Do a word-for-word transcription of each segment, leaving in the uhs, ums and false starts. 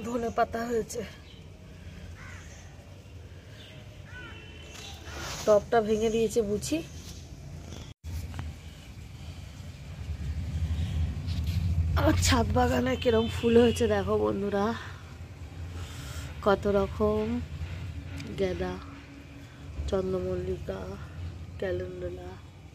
ধনে পাতা হয়েছে। টবটা ভেঙে দিয়েছে বুঝি। আর ছাদ বাগানে কিরম ফুল হয়েছে দেখো বন্ধুরা, কত রকম গাঁদা, চন্দ্রমল্লিকা, ক্যালেন্ডুলা।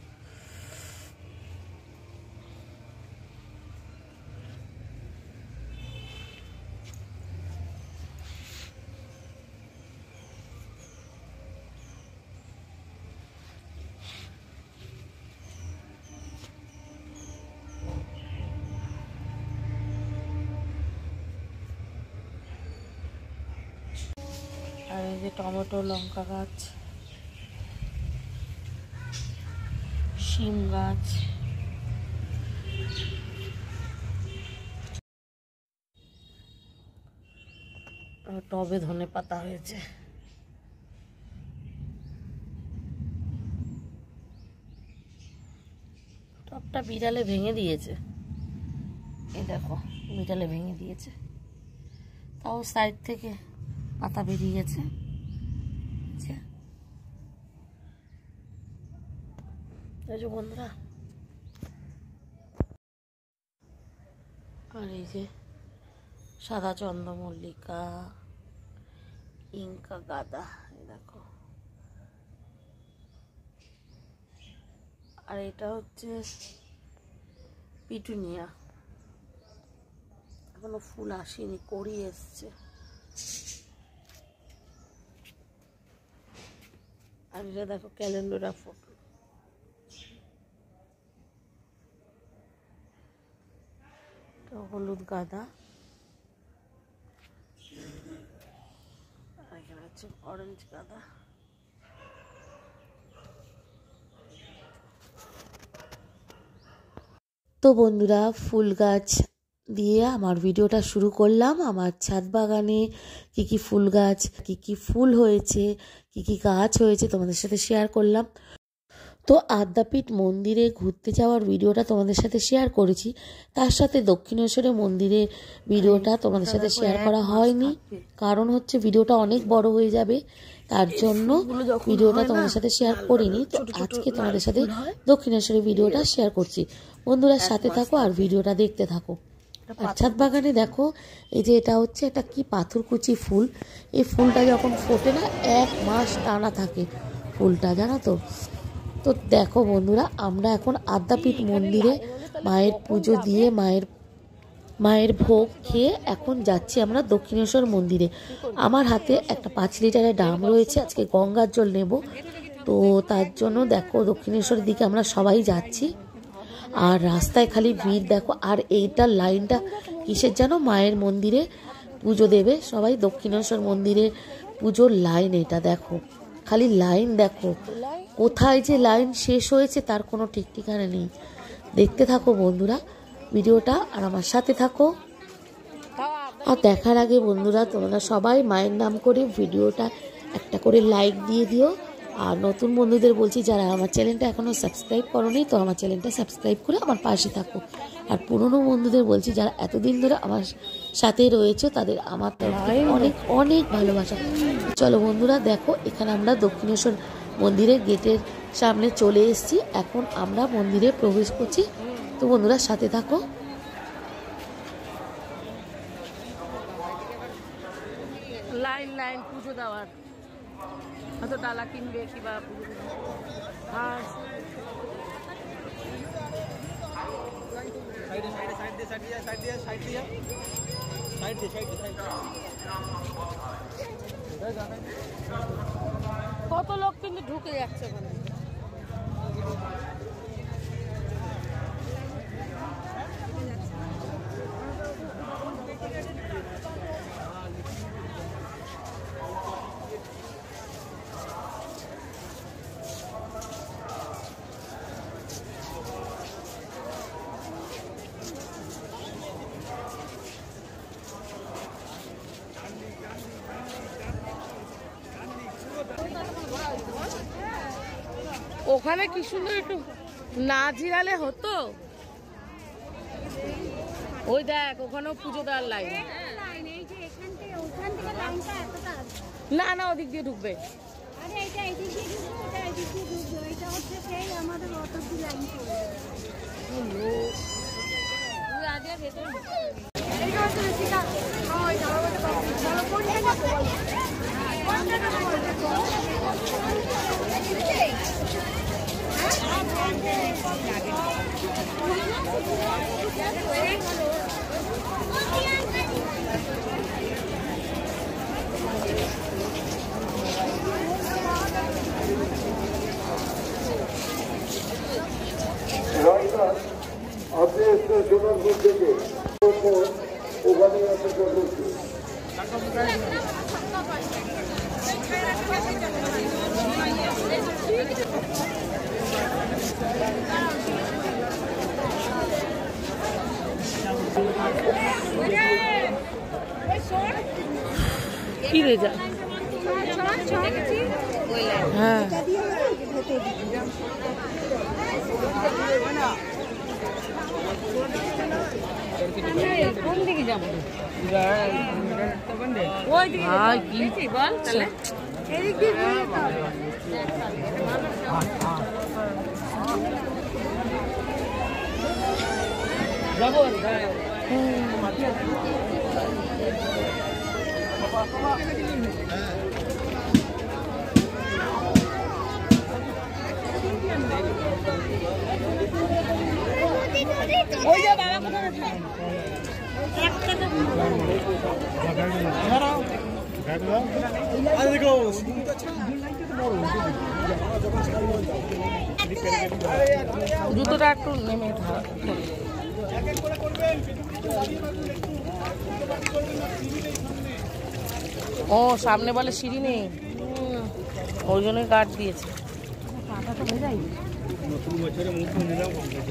আর এই যে টমেটো, লঙ্কা গাছ, শিম গাছ, টবে ধনে পাতা হয়েছে। টবটা বিড়ালে ভেঙে দিয়েছে, এই দেখো বিড়ালে ভেঙে দিয়েছে, তাও সাইড থেকে পাতা বেরিয়ে গেছে। বন্ধুরা আর এই যে সাদা চন্দ্রমল্লিকা, ইনকা গাঁদা, দেখো। আর এটা হচ্ছে পিটুনিয়া, এখনো ফুল আসেনি, কড়ি এসছে। আর এটা দেখো ক্যালেন্ডুলা ফুল। হলুদ গাঁদা, আর এখানে হচ্ছে অরেঞ্জ গাঁদা। তো বন্ধুরা ফুল গাছ দিয়ে আমার ভিডিওটা শুরু করলাম। আমার ছাদ বাগানে কি কি ফুল গাছ, কি কি ফুল হয়েছে, কি কি গাছ হয়েছে তোমাদের সাথে শেয়ার করলাম। তো আদ্যাপীঠ মন্দিরে ঘুরতে যাওয়ার ভিডিওটা তোমাদের সাথে শেয়ার করেছি, তার সাথে দক্ষিণেশ্বরের মন্দিরে ভিডিওটা তোমাদের সাথে শেয়ার করা হয়নি, কারণ হচ্ছে ভিডিওটা অনেক বড় হয়ে যাবে, তার জন্য ভিডিওটা তোমাদের সাথে শেয়ার করিনি। তো আজকে তোমাদের সাথে দক্ষিণেশ্বরের ভিডিওটা শেয়ার করছি। বন্ধুরা সাথে থাকো আর ভিডিওটা দেখতে থাকো। আর ছাদ বাগানে দেখো এই যে এটা হচ্ছে একটা কি পাথরকুচি ফুল, এই ফুলটা যখন ফোটে না এক মাস টানা থাকে ফুলটা, জানো তো। তো দেখো বন্ধুরা আমরা এখন আদ্যাপীঠ মন্দিরে মায়ের পুজো দিয়ে মায়ের মায়ের ভোগ খেয়ে এখন যাচ্ছি আমরা দক্ষিণেশ্বর মন্দিরে। আমার হাতে একটা পাঁচ লিটারের ড্রাম রয়েছে, আজকে গঙ্গার জল নেব, তো তার জন্য দেখো দক্ষিণেশ্বরের দিকে আমরা সবাই যাচ্ছি। আর রাস্তায় খালি ভিড় দেখো। আর এইটার লাইনটা কিসের যেন, মায়ের মন্দিরে পুজো দেবে সবাই, দক্ষিণেশ্বর মন্দিরে পুজোর লাইন এটা দেখো, খালি লাইন দেখো, কোথায় যে লাইন শেষ হয়েছে তার কোনো ঠিক ঠিকানা নেই। দেখতে থাকো বন্ধুরা ভিডিওটা আর আমার সাথে থাকো। আর দেখার আগে বন্ধুরা তোমরা সবাই মায়ের নাম করে ভিডিওটা একটা করে লাইক দিয়ে দিও। আর নতুন বন্ধুদের বলছি যারা আমার চ্যানেলটা এখনও সাবস্ক্রাইব করোনি, তো আমার চ্যানেলটা সাবস্ক্রাইব করে আমার পাশে থাকো। আর পুরনো বন্ধুদের বলছি যারা এতদিন ধরে আমার সাথে রয়েছে তাদের আমার তরফ থেকে অনেক অনেক ভালোবাসা। চলো বন্ধুরা দেখো এখানে আমরা দক্ষিণেশ্বর মন্দিরের গেটের সামনে চলে এসেছি, এখন আমরা মন্দিরে প্রবেশ করছি। তো বন্ধুরা সাথে থাকো। লাইন লাইন পুজো দেওয়ার, হয়তো ডালা কিনবে কিবা পুজো। আর কত লোক কিন্তু ঢুকে যাচ্ছে ওখানে। ওখানে কি সুন্দর একটু না জিরালে হতো। ওই দেখ ওখানেও পুজো দেওয়ার লাইন। না না ওদিক দিয়ে ঢুকবে। আরে এটা এদিক দিয়ে ঢুকবে, এটা এদিক দিয়ে ঢুকবে, এটা হচ্ছে সেই আমাদের অটোটি লাইন করে। হ্যালো তুই আগে ভেতরে এইটা হচ্ছে ঋষিকা। হ্যাঁ এটা আমাদের বলো কোন জায়গা বল কোন জায়গা বল আপনি সোনারপুর থেকে ওখানে আপনি করছি কি রে যা হ্যাঁ কোন দিকে যাবো ওই দিকে বল তাহলে এদিক দিয়ে যাবো ওই যে বাবা কোথায় আছে জুতোটা একটু নেমে ও সামনে বলে সিঁড়ি নেই ওই জন্যই কাঠ দিয়েছে। নতুন বছরে মুখ নিলাম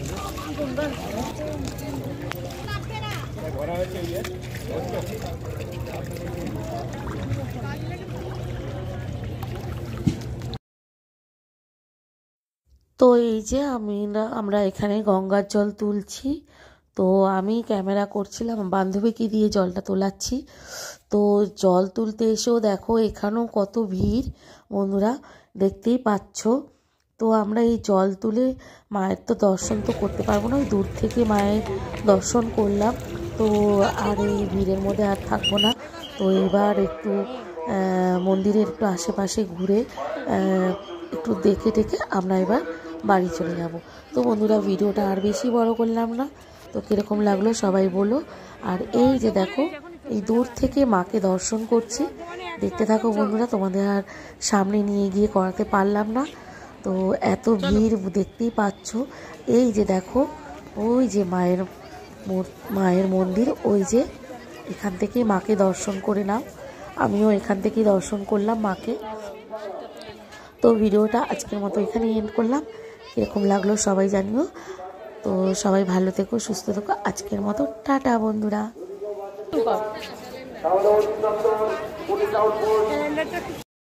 তো এই যে আমি আমরা এখানে গঙ্গার জল তুলছি। তো আমি ক্যামেরা করছিলাম, বান্ধবীকে দিয়ে জলটা তোলাচ্ছি। তো জল তুলতে এসেও দেখো এখানেও কত ভিড় বন্ধুরা, দেখতেই পাচ্ছ। তো আমরা এই জল তুলে মায়ের তো দর্শন তো করতে পারবো না, দূর থেকে মায়ের দর্শন করলাম। তো আর এই ভিড়ের মধ্যে আর থাকবো না। তো এবার একটু মন্দিরের একটু আশেপাশে ঘুরে একটু দেখে টেকে আমরা এবার বাড়ি চলে যাব। তো বন্ধুরা ভিডিওটা আর বেশি বড় করলাম না, তো কীরকম লাগলো সবাই বলো। আর এই যে দেখো এই দূর থেকে মাকে দর্শন করছি, দেখতে থাকো বন্ধুরা, তোমাদের আর সামনে নিয়ে গিয়ে করাতে পারলাম না। তো এত ভিড় দেখতেই পাচ্ছ। এই যে দেখো ওই যে মায়ের মায়ের মন্দির, ওই যে এখান থেকে মাকে দর্শন করে নাও। আমিও এখান থেকেই দর্শন করলাম মাকে। তো ভিডিওটা আজকের মতো এখানে এন্ড করলাম, কীরকম লাগলো সবাই জানিও। তো সবাই ভালো থেকো, সুস্থ থেকো, আজকের মতো টাটা বন্ধুরা।